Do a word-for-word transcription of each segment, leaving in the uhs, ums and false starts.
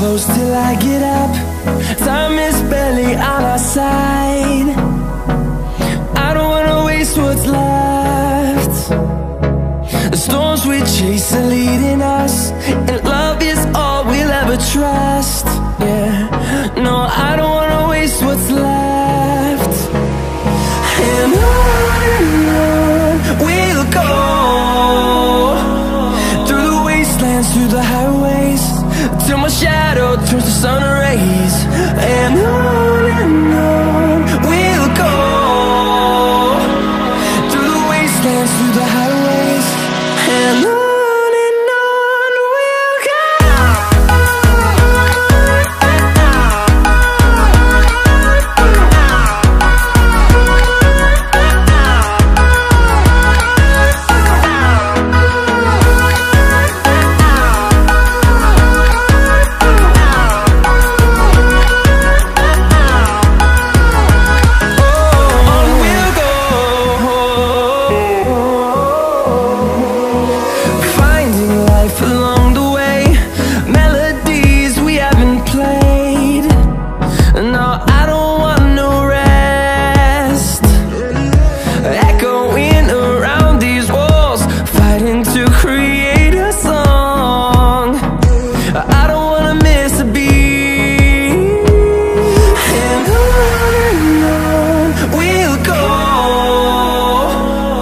close till I get up. Time is barely on our side. I don't wanna waste what's left. The storms we chase are leading us, and love is all we'll ever trust. Yeah, no, I don't wanna waste what's left. And on and on we'll go, through the wastelands, through the highways, till my shadow turns to sun rays. And on and on we'll go, through the wastelands, through the highways, and on.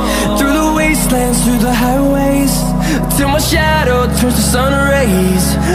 Through the highways, till my shadow turns to sun rays.